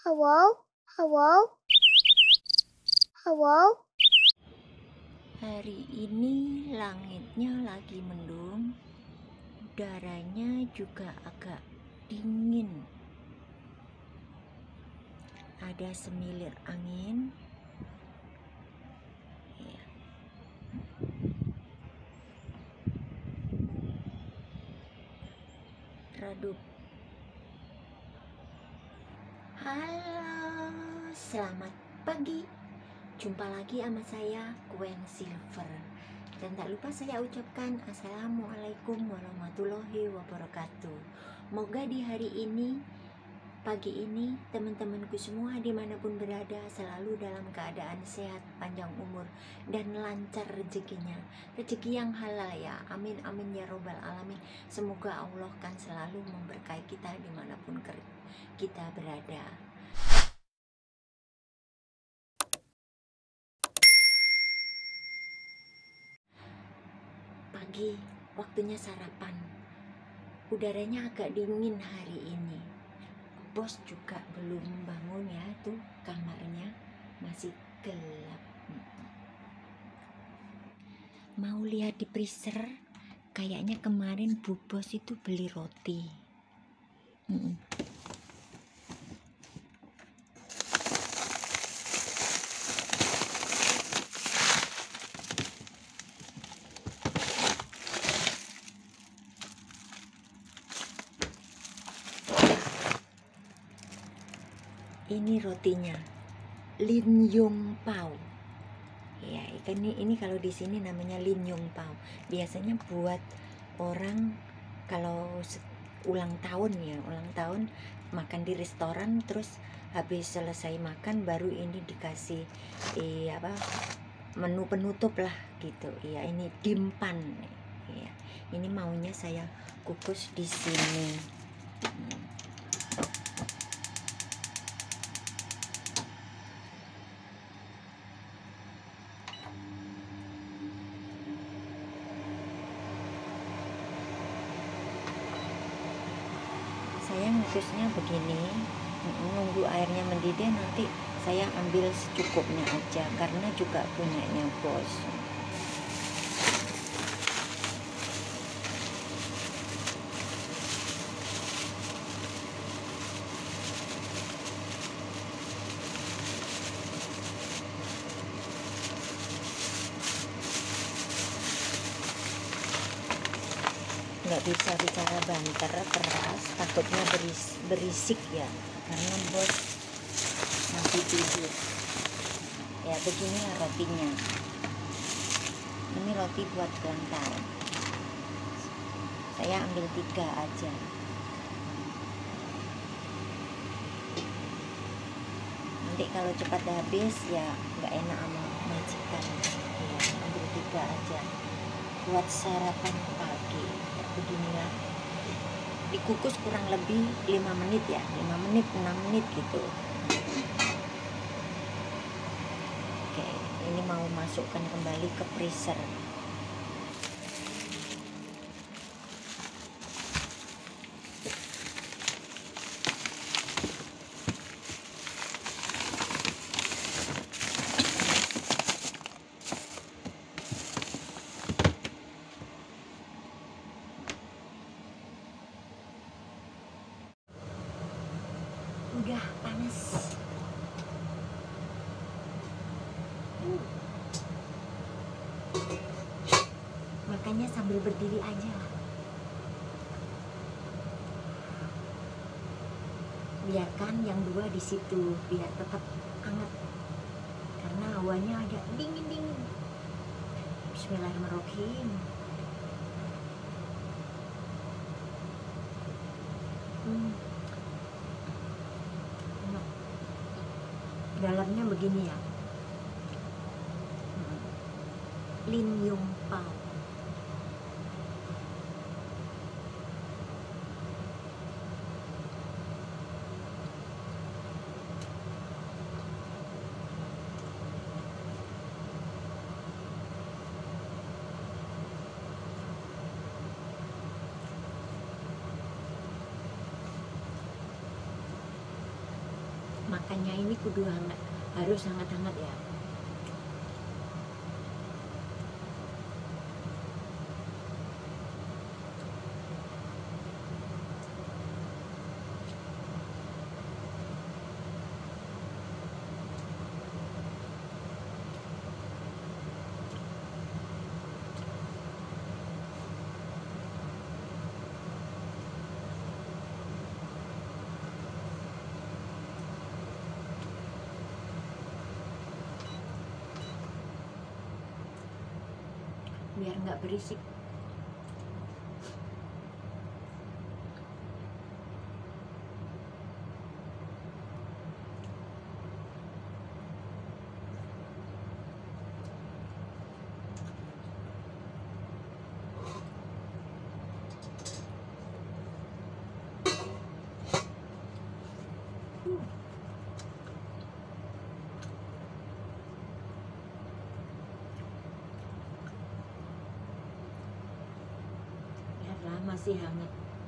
Hello? Hello? Hello? Hari ini langitnya lagi mendung, udaranya juga agak dingin. Ada semilir angin. Ya. Redup. Halo, selamat pagi. Jumpa lagi sama saya, Gwen Silver. Dan tak lupa saya ucapkan Assalamualaikum warahmatullahi wabarakatuh. Moga di hari ini, pagi ini, teman-temanku semua dimanapun berada selalu dalam keadaan sehat, panjang umur, dan lancar rezekinya. Rezeki yang halal ya, amin amin ya robbal alamin. Semoga Allah kan selalu memberkahi kita dimanapun kita berada. Pagi, waktunya sarapan. Udaranya agak dingin hari ini. Bos juga belum bangun ya, tuh kamarnya masih gelap. Mau lihat di freezer, kayaknya kemarin Bu Bos itu beli roti. Ini rotinya, Lin Yong Pao. Ya, ini kalau di sini namanya Lin Yong Pao. Biasanya buat orang kalau ulang tahun ya, ulang tahun makan di restoran, terus habis selesai makan baru ini dikasih menu penutup lah gitu. Ya, ini dimpan. Ya, ini maunya saya kukus di sini. Saya ngukusnya begini, nunggu airnya mendidih, nanti saya ambil secukupnya aja karena juga punyanya Bos. Nggak bisa bicara banter keras, takutnya berisik ya, karena Bos masih tidur. Ya beginilah rotinya. Ini roti buat ulang tahun. Saya ambil 3 aja. Nanti kalau cepat habis ya nggak enak sama majikan. Ya, ambil 3 aja buat sarapan pagi. Beginilah, dikukus kurang lebih 5 menit ya, 5 menit 6 menit gitu. Oke, ini mau masukkan kembali ke freezer. Udah panas. Makanya sambil berdiri aja. Biarkan yang 2 di situ biar tetap hangat. Karena hawanya agak dingin-dingin. Bismillahirrahmanirrahim. Dalamnya begini ya, Lin Yong Pao. makannya ini kudu hangat, harus hangat-hangat ya. Biar nggak berisik. Biarlah masih hangat.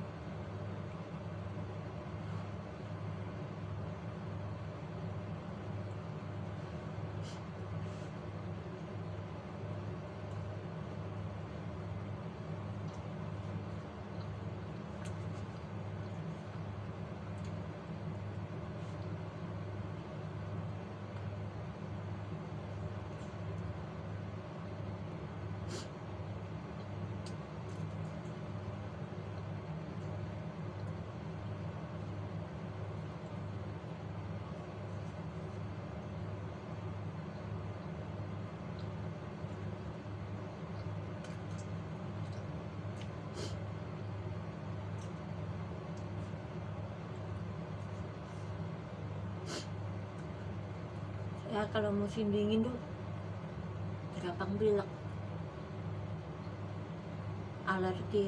Ya kalau musim dingin tuh gampang pilek, alergi,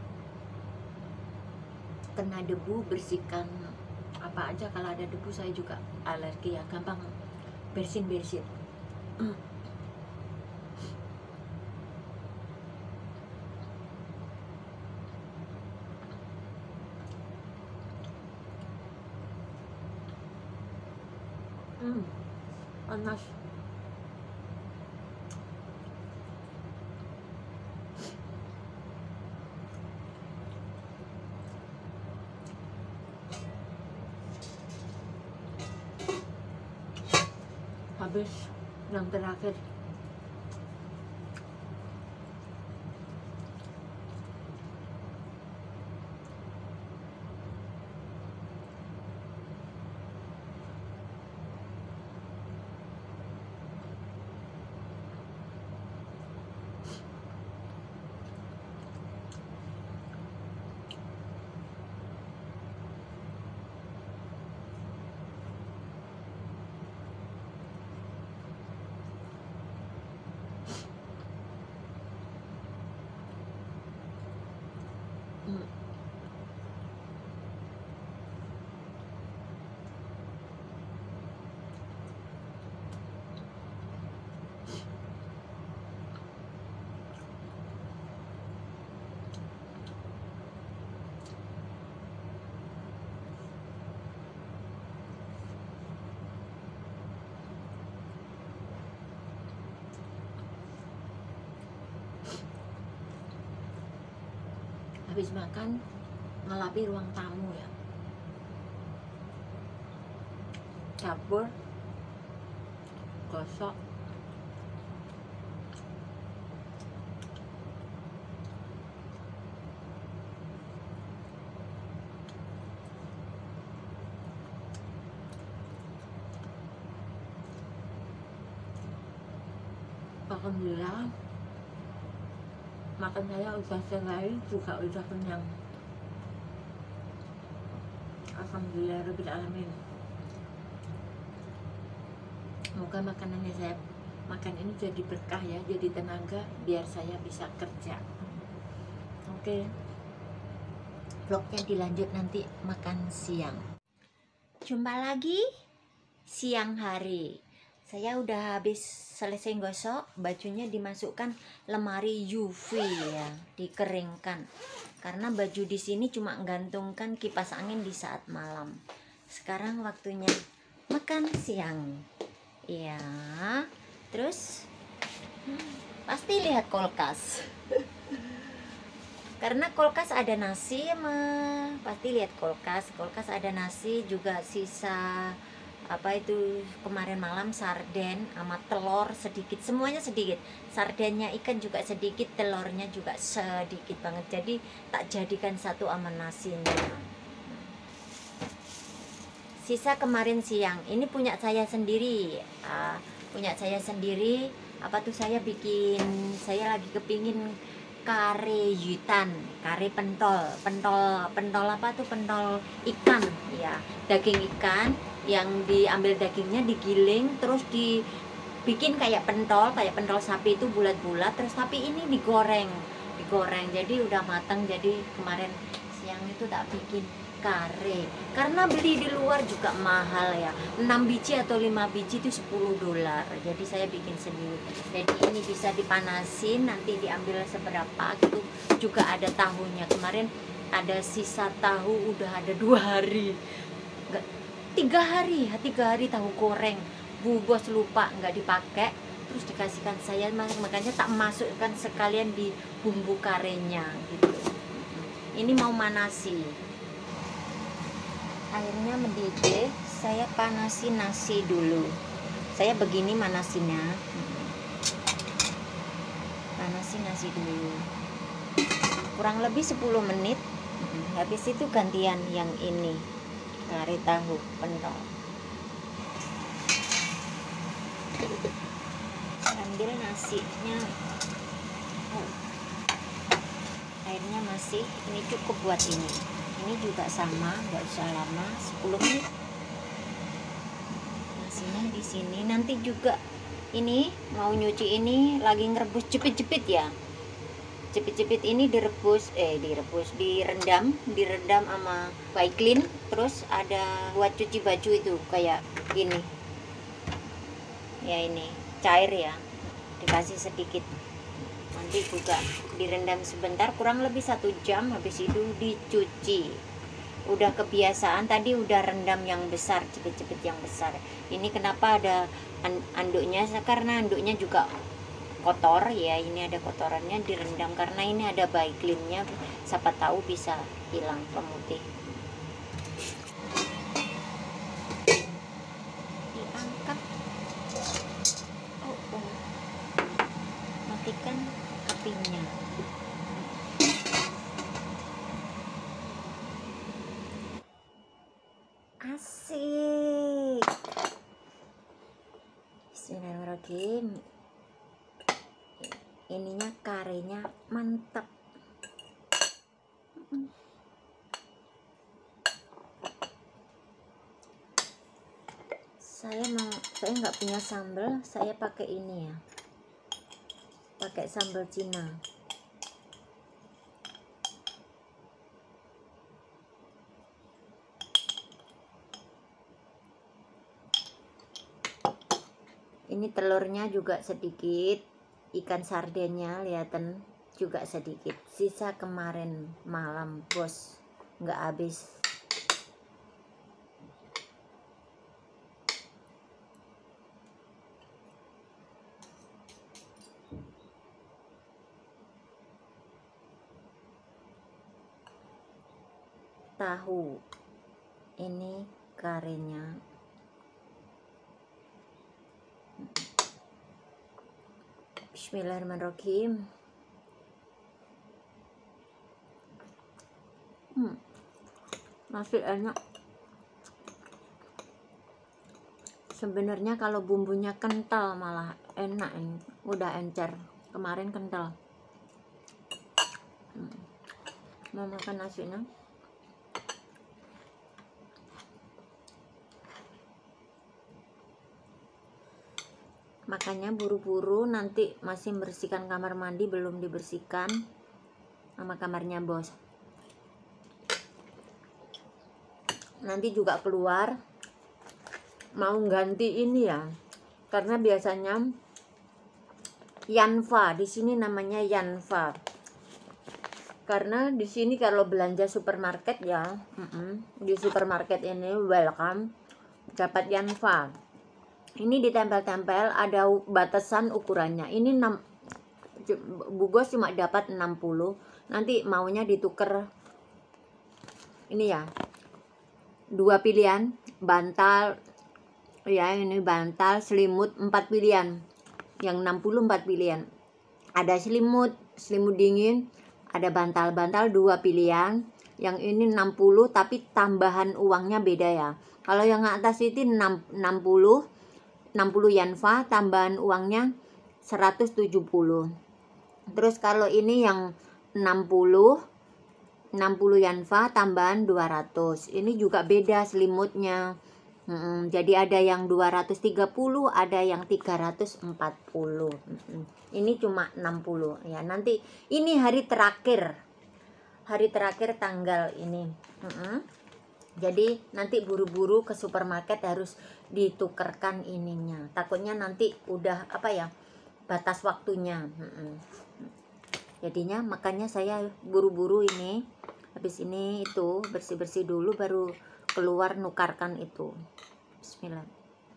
kena debu, bersihkan apa aja. Kalau ada debu saya juga alergi ya, gampang bersin-bersin. Panas. Habis yang terakhir. Habis makan ngelapi ruang tamu ya, dapur gosok, alhamdulillah makan saya udah selesai, juga udah kenyang. Alhamdulillah rabbil alamin. Semoga makanannya saya makan ini jadi berkah ya, jadi tenaga biar saya bisa kerja. Oke, vlognya dilanjut nanti makan siang. Jumpa lagi siang hari. Saya udah habis selesai gosok, bajunya dimasukkan lemari UV ya, dikeringkan. Karena baju di sini cuma gantungkan kipas angin di saat malam. Sekarang waktunya makan. makan siang. Ya, terus pasti lihat kulkas. Karena kulkas ada nasi pasti lihat kulkas. Kulkas ada nasi juga, sisa apa itu kemarin malam sarden sama telur sedikit, semuanya sedikit. Sardennya ikan juga sedikit, telurnya juga sedikit banget. Jadi tak jadikan satu sama nasinya. Sisa kemarin siang ini punya saya sendiri, apa tuh, saya lagi kepingin kare yutan, kare pentol apa tuh, pentol ikan ya, daging ikan yang diambil dagingnya, digiling terus dibikin kayak pentol sapi itu bulat-bulat, terus tapi ini digoreng jadi udah matang. Jadi kemarin siang itu tak bikin kare, karena beli di luar juga mahal ya, 6 biji atau 5 biji itu $10. Jadi saya bikin sendiri. Jadi ini bisa dipanasin, nanti diambil seberapa gitu. Juga ada tahunya, kemarin ada sisa tahu, udah ada 2 hari, enggak, 3 hari tahu goreng. Bu bos lupa nggak dipakai, terus dikasihkan saya, makanya tak masukkan sekalian di bumbu karenya gitu. Ini mau manasi, airnya mendidih, saya panasi nasi dulu. Saya begini manasinya, panasi nasi dulu kurang lebih 10 menit. Habis itu gantian yang ini, kari tahu pentol. Ambil nasinya, airnya masih, ini cukup buat ini juga sama, nggak usah lama, 10 menit. Nasinya di sini. Nanti juga ini mau nyuci, ini lagi ngerebus jepit-jepit ya. Jepit-jepit ini direndam sama Baiklin. Terus ada buat cuci baju itu kayak gini ya, ini cair ya, dikasih sedikit. Nanti juga direndam sebentar, kurang lebih 1 jam. Habis itu dicuci. Udah kebiasaan, tadi udah rendam yang besar, cepet-cepet yang besar. Ini kenapa ada anduknya, karena anduknya juga kotor ya, ini ada kotorannya, direndam karena ini ada Baiklinnya, siapa tahu bisa hilang pemutih. Diangkat, matikan apinya. Asik. Bismillahirrahmanirrahim. Ininya karenya mantap. Saya nggak punya sambal, saya pakai ini ya, pakai sambal Cina. Ini telurnya juga sedikit, ikan sardennya lihatan juga sedikit, sisa kemarin malam bos nggak habis. Tahu, ini karenya. Bismillahirrahmanirrahim. Masih enak. Sebenarnya kalau bumbunya kental malah enak ini. Udah encer, kemarin kental. Mau makan nasinya? Makanya buru-buru, nanti masih membersihkan kamar mandi, belum dibersihkan sama kamarnya bos. Nanti juga keluar mau ganti ini ya, karena biasanya Yanfa, di sini namanya Yanfa. Karena di sini kalau belanja supermarket ya, di supermarket ini welcome dapat Yanfa. Ini ditempel-tempel, ada batasan ukurannya. Ini 6, Bu Gos cuma dapat 60. Nanti maunya dituker. Ini ya, 2 pilihan, bantal ya, ini bantal, selimut 4 pilihan. Yang 60 4 pilihan. Ada selimut dingin, ada bantal-bantal 2 pilihan. Yang ini 60 tapi tambahan uangnya beda ya. Kalau yang atas itu 60 Yanfa, tambahan uangnya 170. Terus kalau ini yang 60 Yanfa, tambahan 200. Ini juga beda selimutnya. Jadi ada yang 230, ada yang 340. Ini cuma 60 ya. Nanti ini hari terakhir tanggal ini. Jadi nanti buru-buru ke supermarket harus ditukerkan ininya. Takutnya nanti udah batas waktunya. Jadinya makanya saya buru-buru ini. Habis ini itu bersih-bersih dulu baru keluar nukarkan itu. Bismillah.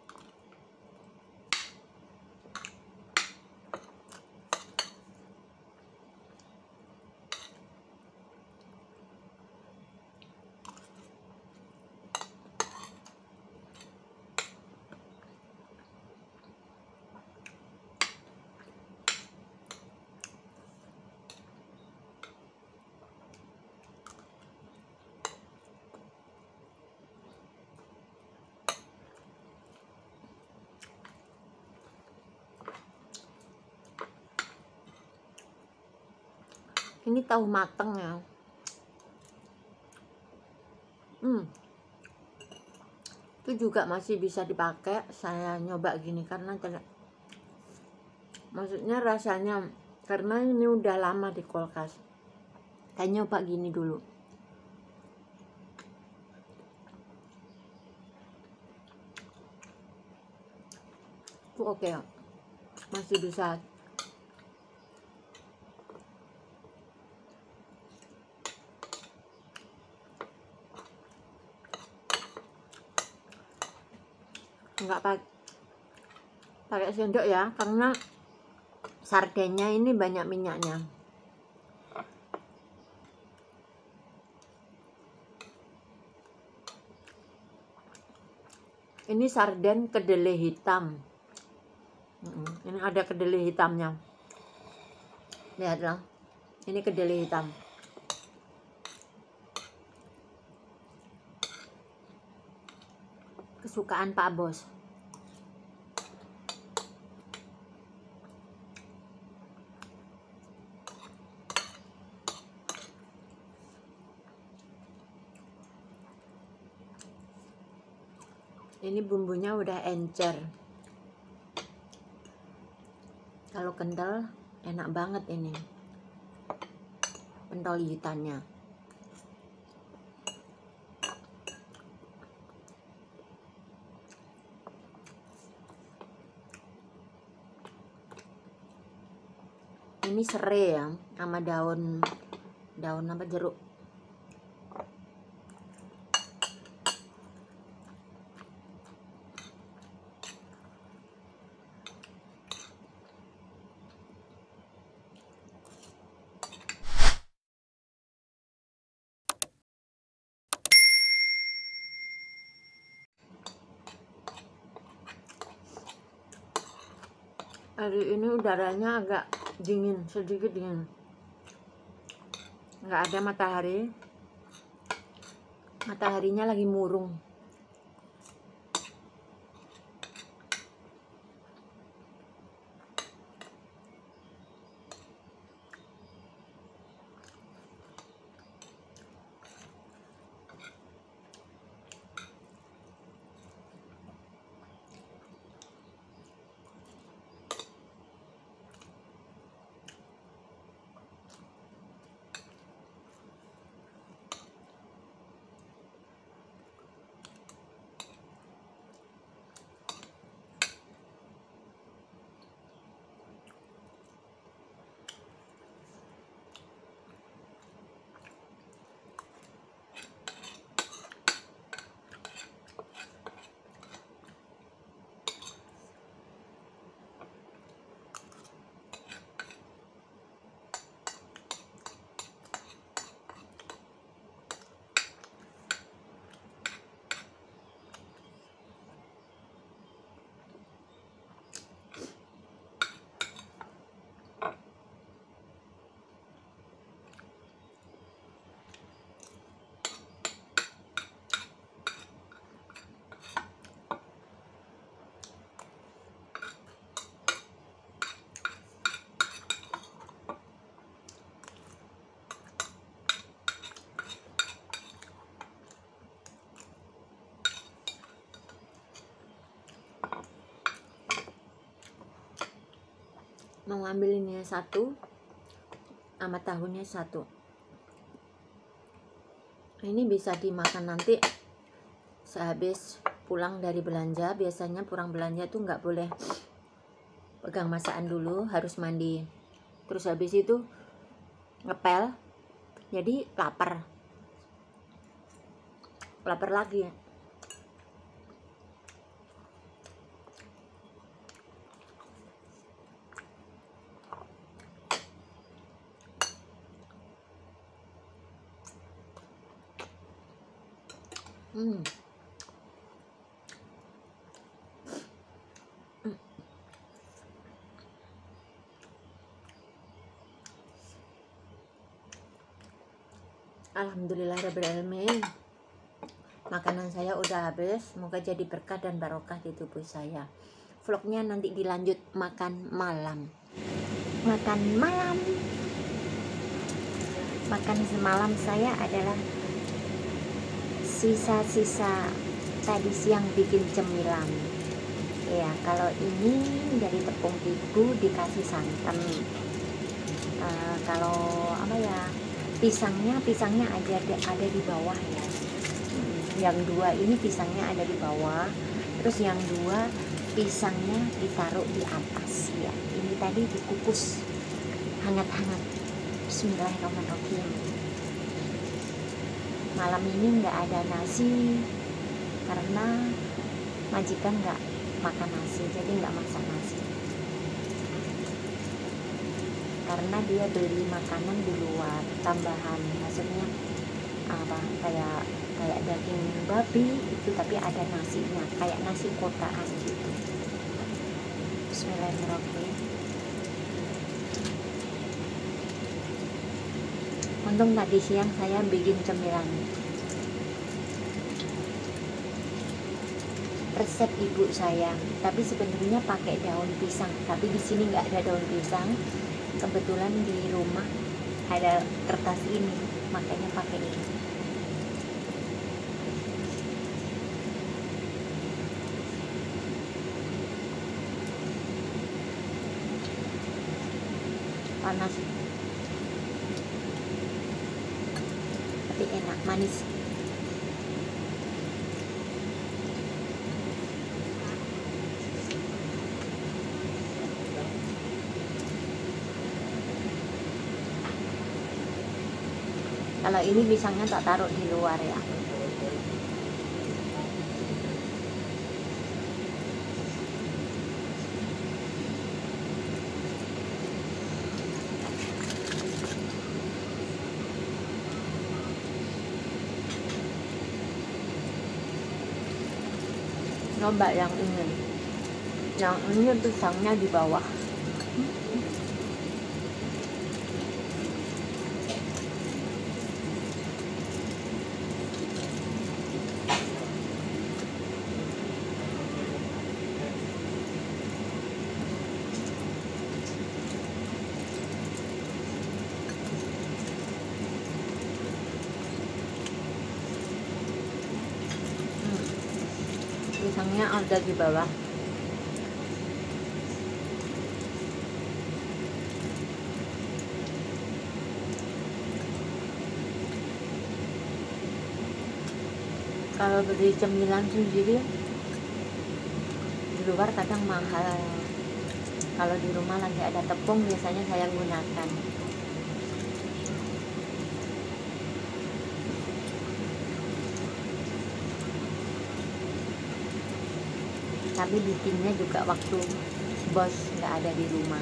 Ini tahu mateng ya. Itu juga masih bisa dipakai. Saya nyoba gini karena maksudnya rasanya, karena ini udah lama di kulkas. Saya nyoba gini dulu. Itu oke ya. Masih bisa. Enggak pakai sendok ya, karena sardennya ini banyak minyaknya. Ini sarden kedelai hitam. Ini ada kedelai hitamnya. Lihatlah, ini kedelai hitam. Kesukaan Pak Bos. Ini bumbunya udah encer. Kalau kental enak banget ini pentol hitannya. Ini serai ya, sama daun jeruk. Hari ini udaranya agak dingin, sedikit dingin. Nggak ada matahari. Mataharinya lagi murung. mau ambil ini satu sama tahunya satu. Ini bisa dimakan nanti sehabis pulang dari belanja. Biasanya pulang belanja tuh nggak boleh pegang masakan dulu, harus mandi, terus habis itu ngepel, jadi lapar lagi. Alhamdulillahirabbil alamin. Makanan saya udah habis, semoga jadi berkah dan barokah di tubuh saya. Vlognya nanti dilanjut makan malam. Makan semalam saya adalah sisa-sisa tadi siang bikin cemilan. Ya, kalau ini dari tepung terigu dikasih santan. Kalau apa ya, pisangnya ada di bawah ya. Yang dua ini pisangnya ada di bawah, terus yang dua pisangnya ditaruh di atas ya. Ini tadi dikukus hangat-hangat. Bismillahirrahmanirrahim. Malam ini nggak ada nasi karena majikan nggak makan nasi, jadi nggak masak nasi. Karena dia beli makanan di luar tambahan, maksudnya apa, kayak daging babi itu tapi ada nasinya, kayak nasi kotaan gitu. Bismillahirrahmanirrahim. Untung tadi siang saya bikin cemilan. Resep ibu saya, tapi sebenarnya pakai daun pisang, tapi di sini nggak ada daun pisang. Kebetulan di rumah ada kertas ini, makanya pakai ini. Panas tapi enak, manis. Kalau ini pisangnya tak taruh di luar ya. Coba yang ini pisangnya di bawah. Pisangnya ada di bawah. Kalau beli cemilan sendiri di luar kadang mahal. Kalau di rumah lagi ada tepung biasanya saya gunakan. Tapi bikinnya juga waktu bos nggak ada di rumah.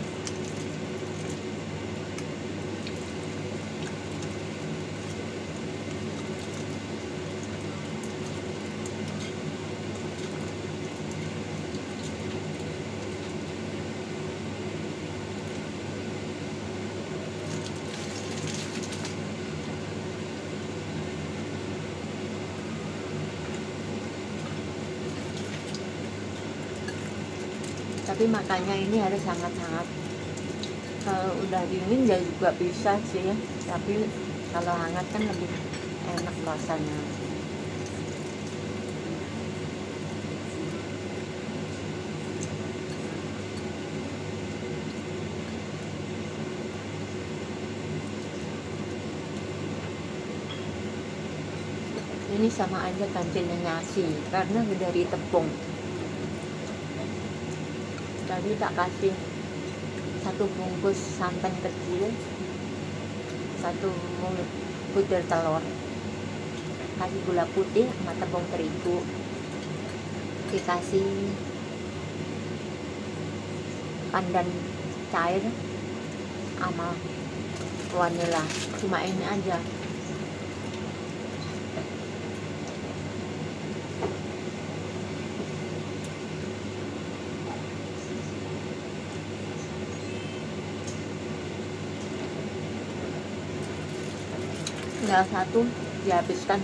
Tapi makannya ini harus hangat-hangat. Kalau udah dingin ya juga bisa sih ya, tapi kalau hangat kan lebih enak rasanya. Ini sama aja gantinya nasi karena dari tepung. Tadi tak kasih satu bungkus santan kecil, satu butir telur, kasih gula putih sama tepung terigu, dikasih pandan cair sama vanila. Cuma ini aja. Tinggal satu dihabiskan.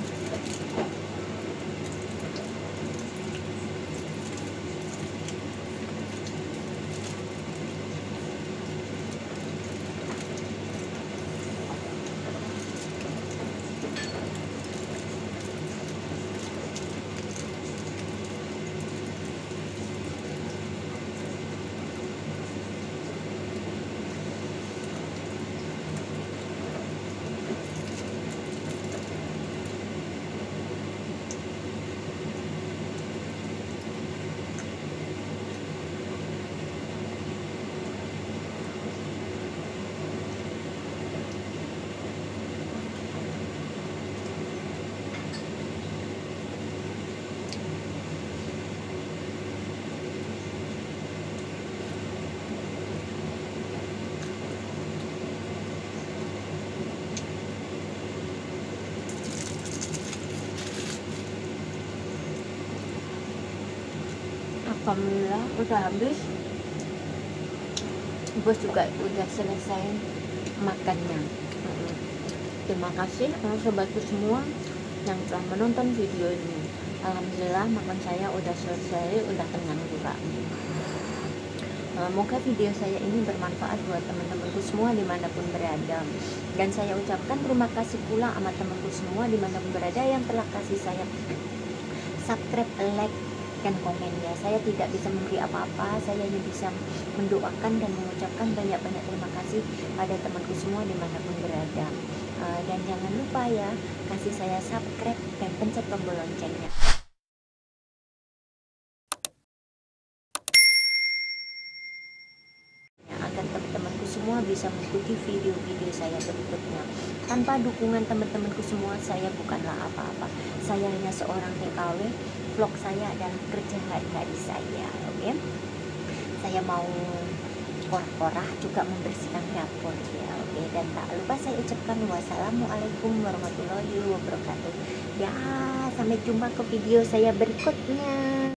Alhamdulillah udah habis. Bos juga udah selesai makannya. Terima kasih sobatku semua yang telah menonton video ini. Alhamdulillah makan saya udah selesai, udah kenyang juga. Semoga video saya ini bermanfaat buat teman-temanku semua dimanapun berada. Dan saya ucapkan terima kasih pula sama temanku semua dimanapun berada yang telah kasih saya subscribe, like, dan komennya. Saya tidak bisa memberi apa-apa, saya hanya bisa mendoakan dan mengucapkan banyak-banyak terima kasih pada temanku semua dimanapun berada. Dan jangan lupa ya, kasih saya subscribe dan pencet tombol loncengnya, agar teman-temanku semua bisa mengikuti video-video saya berikutnya. Tanpa dukungan teman-temanku semua, saya bukanlah apa-apa. Saya hanya seorang TKW. Vlog saya adalah kerja hari-hari saya, oke? Saya mau korah-korah juga membersihkan dapur ya, oke? Dan tak lupa saya ucapkan wassalamualaikum warahmatullahi wabarakatuh. Ya, sampai jumpa ke video saya berikutnya.